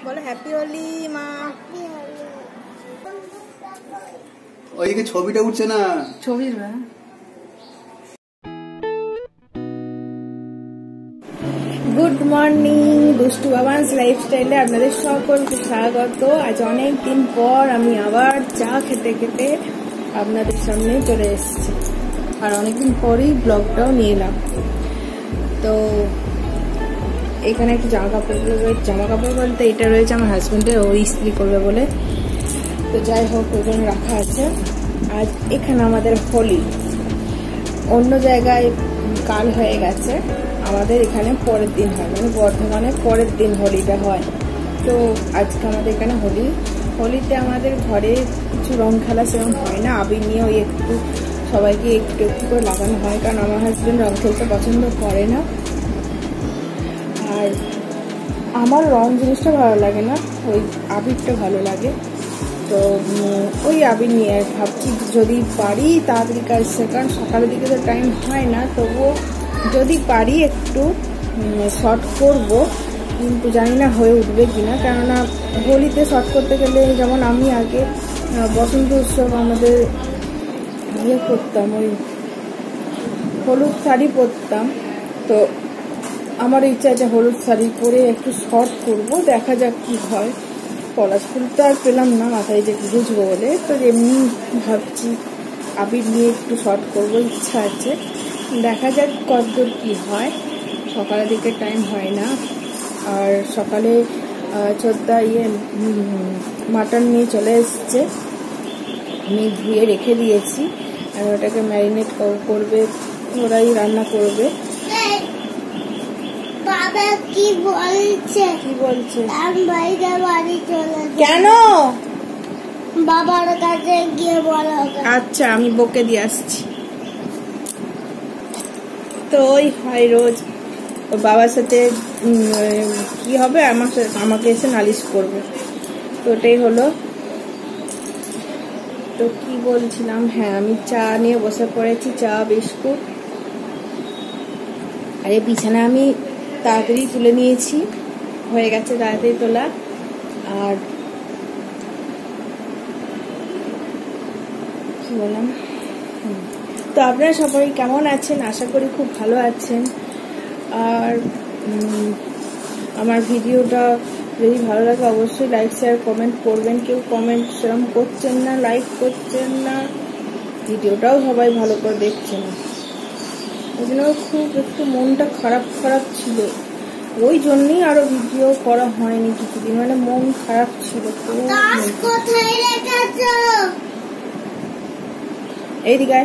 बोलो हैप्पी होली माँ। ওইদিকে ছবিটা উঠছে না ছবির গুড মর্নিং দুষ্টু বাবান্স লাইফস্টাইলে আপনাদের সকলকে স্বাগত। আজ অনেক দিন পর আমি আবার চা খেতে খেতে আপনাদের সামনে চলে এসেছি, আর অনেকদিন পরেই ব্লগটাও নিয়ে এলাম। তো এখানে একটু জামা কাপড় বলতে এটা রয়েছে আমার হাজবেন্ডের, ও ইস্ত্রি করবে বলে। তো যাই হোক ওখানে রাখা আছে। আজ এখানে আমাদের হোলি, অন্য জায়গায় কাল হয়ে গেছে, আমাদের এখানে পরের দিন হয়, মানে বর্ধমানে পরের দিন হোলিটা হয়। তো আজকে আমাদের এখানে হোলিতে আমাদের ঘরে কিছু রং খেলা সেরকম হয় না, আবির নিয়ে ওই একটু সবাইকে একটু একটু করে লাগানো হয়, কারণ আমার হাজবেন্ড রং খেলতে পছন্দ করে না। আর আমার রং জিনিসটা ভালো লাগে না, ওই আবিরটা ভালো লাগে। তো ওই আবির নিয়ে ভাবছি যদি পারি তাড়াতাড়ি কাজ, কারণ সকালের দিকে তো টাইম হয় না, তবুও যদি পারি একটু শর্ট করব, কিন্তু জানি না হয়ে উঠবে কিনা। কেননা হোলিতে শর্ট করতে গেলে, যেমন আমি আগে বসন্ত উৎসব আমাদের ইয়ে করতাম, ওই হলুদ শাড়ি পরতাম, তো আমার ইচ্ছা আছে হলুদ শাড়ি পরে একটু শর্ট করব, দেখা যাক কি হয়। পলাশ ফুলটা আর পেলাম না মাথায় যে বুঝবো বলে, তো এমনি ভাবছি আবির নিয়ে একটু শর্ট করবো, ইচ্ছা আছে, দেখা যাক কতদূর কি হয়। সকালের দিকে টাইম হয় না, আর সকালে ছোটদা মাটন নিয়ে চলে এসছে, আমি ধুয়ে রেখে দিয়েছি, আর ওটাকে ম্যারিনেট করবে, ওরাই রান্না করবে। বাবা কি বলছে? আমি বাইরে বাড়ি চলে যাব। কেন? বাবার কাছে গিয়ে বলো। আচ্ছা আমি বকে দিয়ে আসছি। তো ওই হয় রোজ, ওর বাবার সাথে কি হবে, আমাকে এসে নালিশ করবে, তো ওটাই হলো। তো কি বলছিলাম, হ্যাঁ আমি চা নিয়ে বসে পড়েছি, চা বিস্কুট। আর এই বিছানা আমি তাড়াতাড়ি তুলে নিয়েছি, হয়ে গেছে তাড়াতাড়ি তোলা। আর কি বললাম, তো আপনারা সবাই কেমন আছেন? আশা করি খুব ভালো আছেন। আর আমার ভিডিওটা যদি ভালো লাগে অবশ্যই লাইক শেয়ার কমেন্ট করবেন। কেউ কমেন্ট সেরকম করছেন না, লাইক করছেন না, ভিডিওটাও সবাই ভালো করে দেখছেন না, ওই জন্য খুব একটু মনটা খারাপ ছিল, ওই জন্যই আরো ভিডিও করা হয়নি কিছুদিন, মানে মন খারাপ ছিল। এইদিকে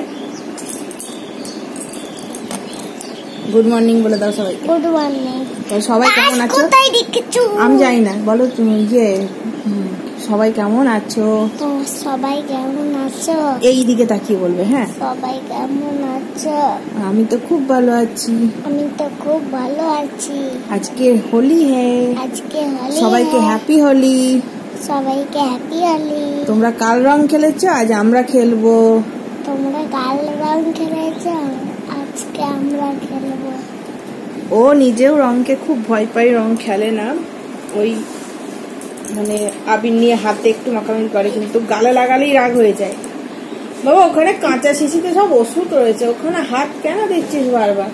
গুড মর্নিং বলে দাও সবাই। Good morning. সবাই কেমন আছো? আমি জানি না, বলো তুমি যে সবাই কেমন আছো? সবাই কেমন আছো? এইদিকে তাকিয়ে বলবে। হ্যাঁ, সবাই কেমন আছো? আমি তো খুব ভালো আছি। আমি তো খুব ভালো আছি। আজকে হোলি আজকে হোলি, সবাইকে হ্যাপি হোলি। সবাইকে হ্যাপি হোলি। তোমরা কাল রং খেলেছো, আজ আমরা খেলবো। তোমরা কাল রং খেলেছো, আজকে আমরা খেলবো। ও নিজেও রংকে খুব ভয় পাই, রং খেলে না, ওই মানে আবির নিয়ে হাতে একটু মাখামাখি করে, কিন্তু গালে লাগালেই রাগ হয়ে যায়। বাবা ওখানে কাঁচা শিশিতে সব ওষুধ রয়েছে, ওখানে হাত কেন দেখছিস বারবার?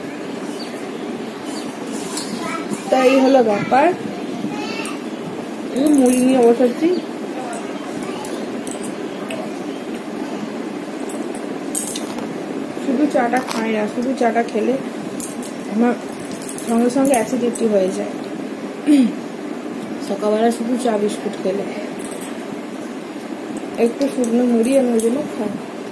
তাই হলো ব্যাপার। মুড়ি নিয়ে বসাচ্ছি, শুধু চাটা খাই না, শুধু চাটা খেলে আমার সঙ্গে সঙ্গে অ্যাসিডিটি হয়ে যায়। সকালবেলা শুধু চা বিস্কুট খেলে, একটু শুকনো মুড়ি আমি ওই জন্য খাই।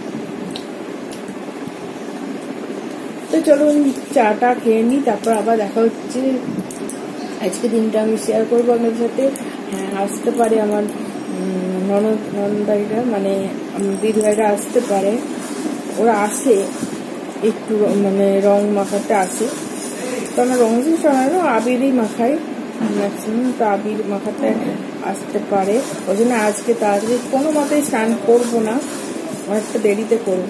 তো চলুন চাটা খেয়ে নিই, তারপর আবার দেখা হচ্ছে। আজকে দিনটা আমি শেয়ার করবো আপনাদের সাথে। হ্যাঁ আসতে পারে আমার ননদাইরা, মানে দিদিভাইরা আসতে পারে, ওরা আসে একটু মানে রং মাখাতে আসে, তো আমার রং জিনিস হয় না, আবিরই মাখাই ম্যাক্সিমাম, তো আবির মাখাতে আসতে পারে। ওই জন্য আজকে তাড়াতাড়ি কোনো মতেই স্নান করবো না, অনেকটা দেরিতে করব,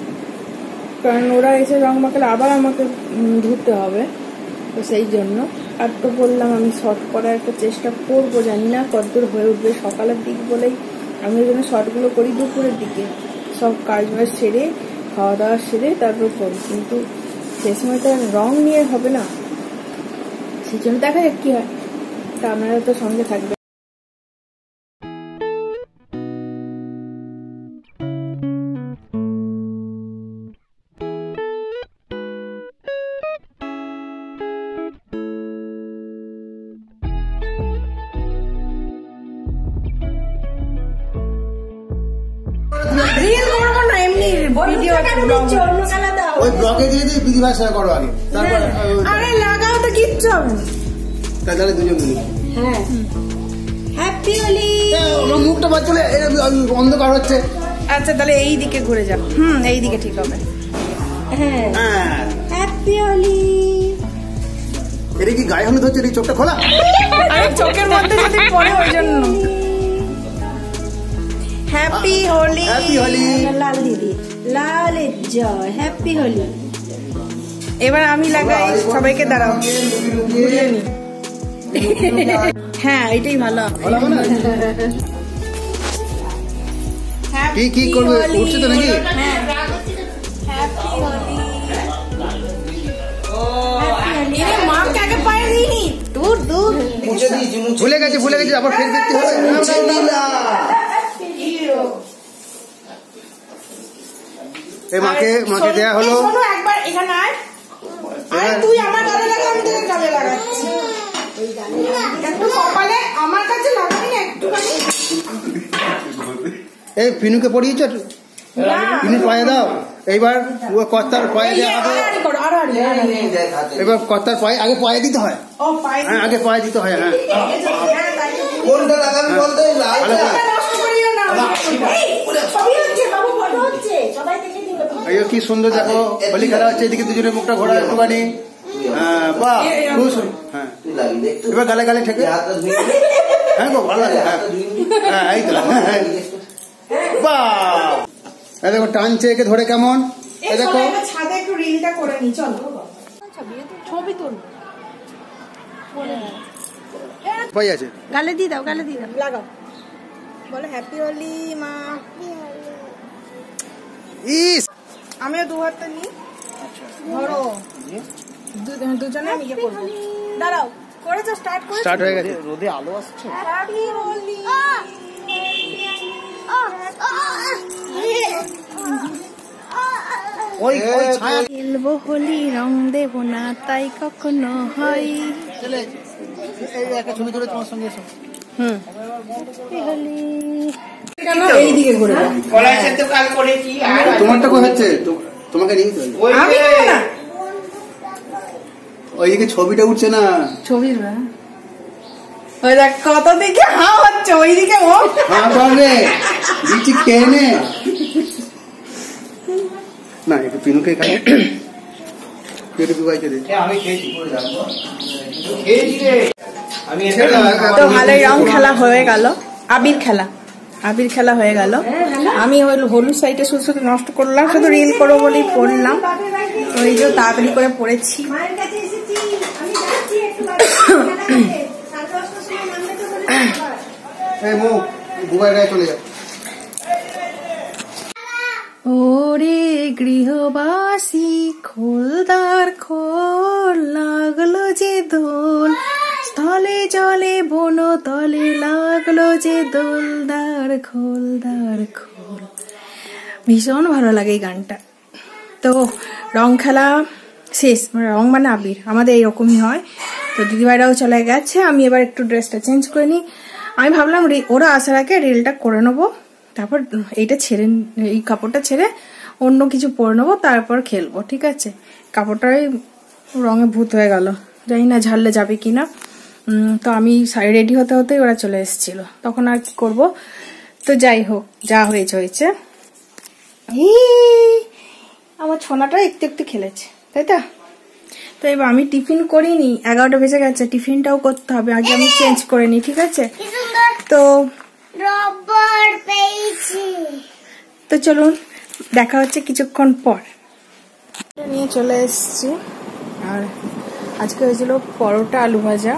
কারণ ওরা এসে রং মাখালে আবার আমাকে ধুতে হবে, তো সেই জন্য। আর তো বললাম আমি শর্ট করার একটা চেষ্টা করবো, জানি না কতদূর হয়ে উঠবে। সকালের দিক বলেই আমি ওই জন্য শর্টগুলো করি দুপুরের দিকে, সব কাজ বাজ সেরে খাওয়া দাওয়া সেরে তারপর করি, কিন্তু সে সময় তো রং নিয়ে হবে না, সেই জন্য দেখা যাক কি হয়। তা আপনারা তো সঙ্গে থাকবে। ওই ব্লগে দিয়ে দিয়ে বিধি ভাষা করো আগে, তারপর আরে লাগাও তো কিচ্ছু হবে না, তাহলে দুজন মিলে। হ্যাঁ হ্যাপি হোলি। আমার মুখটা বাদ চলে অন্ধকার হচ্ছে। আচ্ছা তাহলে এই দিকে ঘুরে যাও। এই দিকে ঠিক হবে। হ্যাঁ হ্যাপি হোলি। এটা কি গায়ে হলুদ হচ্ছে? এই চোখটা খোলা, আরে চোখের মধ্যে যদি পড়ে ওই জন্য। হ্যাপি হোলি। হ্যাপি হোলি। লাল দিদি লাল জয় হ্যাপি হোলি। এবার আমি লাগাই, সবাইকে দাঁড়াও বুঝলে নি। হ্যাঁ এটাই ভালো। কি কি করবে? উঠছে তো নাকি? হ্যাপি হোলি। এরে মা কাকে পায়ে দিইনি, দূর দূর ভুলে গেছে আবার ফের দেখতে হবে। এই মাকে দেয়া হলো। একবার এখানে আয়, তুই আমার গালে লাগা, আমি তোকে গালে লাগাচ্ছি। একটু কপালে আমার কাছে লাগাবি না একটুখানি। এই পিনুকে পড়িয়েছ, পিনু পায়ে দাও। এইবার কর্তার পায়ে দেওয়া হবে। এবার কর্তার পায়ে আগে পায়ে দিতে হয়। হ্যাঁ আগে পায়ে দিতে হয়। হ্যাঁ কোনটা লাগাবি বলতে কি সুন্দর দেখো, হোলি খেলা হচ্ছে। এদিকে দুজনের মুখটা ঘোরা একটুখানি। হ্যাঁ বাহ, খুব সুন্দর। হ্যাঁ এবার গালে গালে ঠেকে। হ্যাঁ গো ভালো লাগে। হ্যাঁ এই তো বাহ, দেখো টানছে একে ধরে কেমন। দেখো ছাদে একটু রিলটা করে নি, চলো ছবি তুল। পাই আছে, গালে দিয়ে দাও, গালে দিয়ে দাও, লাগাও, বলো হ্যাপি হোলি মা। ইস আমিও দু হাতে নি, ধরো দুজনে ইয়ে করবো। দাঁড়াও, করেছো? স্টার্ট হয়ে গেছে। রোদে আলো আসছে। হ্যাপি হোলি। ওই ছায়া খেলবো হোলি, রং দেবো না তাই কখনো হয়। একটা ছবি তুলে তোমার সঙ্গে এসো। এইদিকে ঘুরে যাও। তোমারটা কই হচ্ছে? তোমাকে নিয়ে ওইদিকে ছবিটা উঠছে না। ছবির ওই দেখ কত দিকে হাঁ হচ্ছে, ওইদিকে ও হ্যাঁ পারবে দিচ্ছি, খেয়ে নে না। একটু পিনুকে খাই, পেটে ডুবাইছে রে। আমি খেয়েছি তো ভালোই রং খেলা হয়ে গেল, আবির খেলা হয়ে গেল। আমি হলুদ সাইডে শুধু শুধু নষ্ট করলাম, শুধু রিল করবো বলেই পড়লাম। ওই যে তাড়াতাড়ি করে পড়েছি। চলে যাও। ওরে গৃহবাসী খোলদার খোল, লাগলো যে দোল, স্থলে জলে বন তলে লাগলো যে দোলদার খোলদার খোল। ভীষণ ভালো লাগে এই গানটা। তো রং খেলা শেষ, রং মানে আবির, আমাদের এইরকমই হয়। তো দিদিভাইরাও চলে গেছে, আমি এবার একটু ড্রেসটা চেঞ্জ করে নিই। আমি ভাবলাম ওরা আসার আগে রিলটা করে নেবো, তারপর এইটা ছেড়ে, এই কাপড়টা ছেড়ে অন্য কিছু পরে নেবো, তারপর খেলবো। ঠিক আছে, কাপড়টাই রঙে ভূত হয়ে গেল, জানি না ঝাড়লে যাবে কিনা। তো আমি রেডি হতে হতেই ওরা চলে এসেছিল, তখন আর কি করবো। তো যাই হোক, যা হয়েছে হয়েছে। আমার ছোনাটা একটু একটু খেলেছে, তাই তো। তো এবার আমি টিফিন করিনি, 11টা বেজে গেছে, টিফিনটাও করতে হবে, আগে আমি চেঞ্জ করে নি। ঠিক আছে, তো রবার পেয়েছি। তো চলুন দেখা হচ্ছে কিছুক্ষণ পর। নিয়ে চলে এসছি, আর আজকে হয়েছিল পরোটা আলু ভাজা।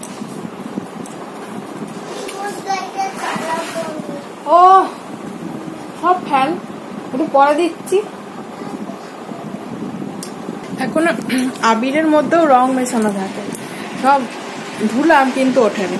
ও সব ফ্যান একটু পরে দিচ্ছি। এখন আবিরের মধ্যেও রং মেশানো থাকে, সব ধুলাম কিন্তু ওঠেনি।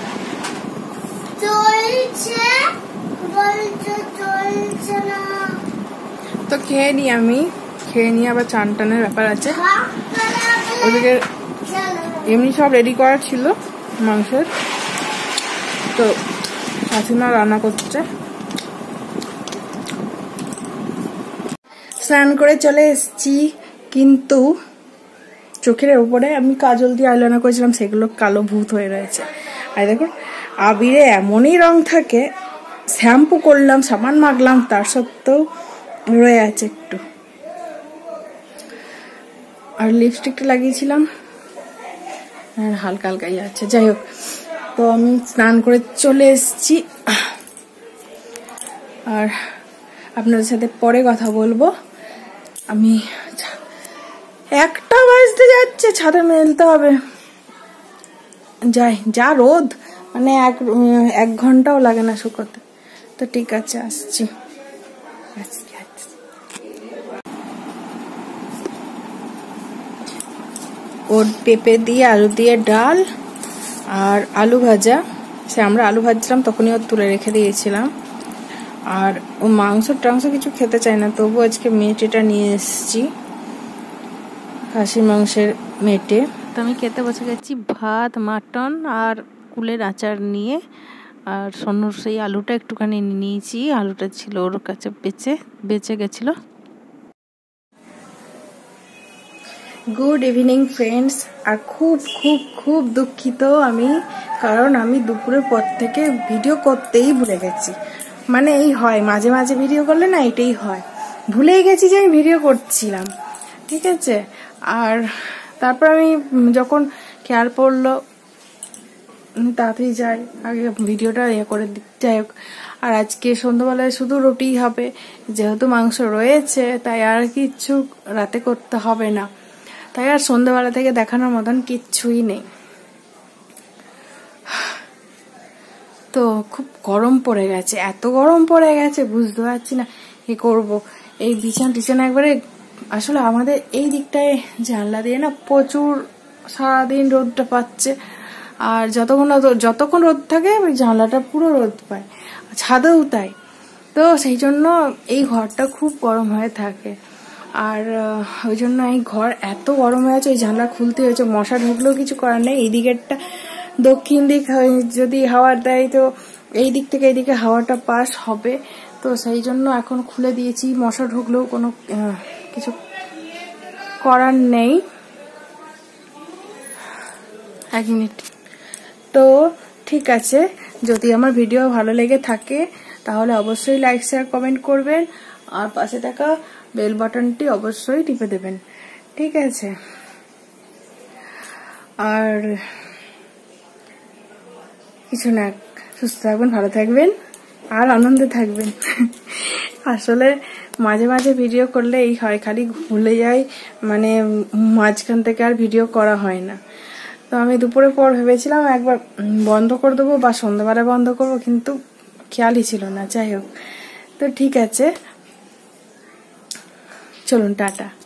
তো খেয়ে নি, আমি খেয়ে নিয়ে আবার চান টানের ব্যাপার আছে। ওদিকে এমনি সব রেডি করা ছিল মাংসের, তো শাশুড়ি রান্না করছে। স্নান করে চলে এসেছি, কিন্তু চোখের উপরে আমি কাজল দিয়ে আইলাইনার করেছিলাম, সেগুলো কালো ভূত হয়ে রয়েছে। আর দেখুন আবিরে এমনই রং থাকে, শ্যাম্পু করলাম, সাবান মাখলাম, তার সত্ত্বেও রয়ে আছে একটু। আর লিপস্টিকটা লাগিয়েছিলাম আর হালকা হালকাই আছে। যাই হোক, তো আমি স্নান করে চলে এসেছি, আর আপনাদের সাথে পরে কথা বলবো। আমি 1টা বাজতে যাচ্ছে, ছাদে মেলতে হবে। যাই, যা রোদ, মানে 1 ঘন্টাও লাগে না শুকোতে। তো ঠিক আছে, আসছি। ওর পেঁপে দিয়ে আলু দিয়ে ডাল আর আলু ভাজা। সে আমরা আলু ভাজছিলাম তখনই ওর তুলে রেখে দিয়েছিলাম। আর ও মাংস টাংস কিছু খেতে চায় না, তবু আজকে মেটেটা নিয়ে এসেছি, খাসির মাংসের মেটে। তো আমি খেতে বসে গেছি ভাত, মাটন আর কুলের আচার নিয়ে। আর সোনুর সেই আলুটা একটুখানি নিয়েছি, আলুটা ছিল ওর কাছে বেঁচে গেছিল। Good evening friends. আর খুব খুব খুব দুঃখিত আমি, কারণ আমি দুপুরের পর থেকে ভিডিও করতেই ভুলে গেছি। মানে এই হয় মাঝে মাঝে ভিডিও করলে না, এটাই হয়, ভুলেই গেছি যে আমি ভিডিও করছিলাম, ঠিক আছে। আর তারপর আমি যখন খেয়াল পড়লো তাড়াতাড়ি যাই, আগে ভিডিওটা করে দিতে। যাই হোক, আর আজকে সন্ধ্যাবেলায় শুধু রুটি হবে, যেহেতু মাংস রয়েছে তাই আর কিচ্ছু রাতে করতে হবে না, তাই আর সন্ধ্যাবেলা থেকে দেখানোর মতন কিচ্ছুই নেই। তো খুব গরম পড়ে গেছে, এত গরম পড়ে গেছে বুঝতে পারছি না কি করব। এই বিছানা একবারে, আসলে আমাদের এই দিকটায় জানলা দিয়ে না প্রচুর সারাদিন রোদটা পাচ্ছে, আর যতক্ষণ রোদ থাকে ওই জানলাটা পুরো রোদ পায়, ছাদেও তাই। তো সেই জন্য এই ঘরটা খুব গরম হয়ে থাকে, আর ওই জন্য এই ঘর এত গরম হয়ে আছে, ওই জানলা খুলতে হয়েছে। মশা ঢুকলেও কিছু করার নেই, এই দিকেরটা দক্ষিণ দিক যদি হাওয়া দেয় তো এই দিক থেকে এইদিকে হাওয়াটা পাস হবে, তো সেই জন্য এখন খুলে দিয়েছি। মশা ঢুকলেও কোনো কিছু করার নেই। 1 মিনিট। তো ঠিক আছে, যদি আমার ভিডিও ভালো লেগে থাকে তাহলে অবশ্যই লাইক শেয়ার কমেন্ট করবেন, আর পাশে থাকা বেল বাটনটি অবশ্যই টিপে দেবেন, ঠিক আছে। আর কিছু না, সুস্থ থাকবেন, ভালো থাকবেন আর আনন্দে থাকবেন। আসলে মাঝে মাঝে ভিডিও করলে এই হয়, খালি ভুলে যাই, মানে মাঝখান থেকে আর ভিডিও করা হয় না। তো আমি দুপুরের পর ভেবেছিলাম একবার বন্ধ করে দেবো বা সন্ধ্যাবেলা বন্ধ করবো, কিন্তু খেয়ালই ছিল না। যাই হোক, তো ঠিক আছে, চলুন টাটা।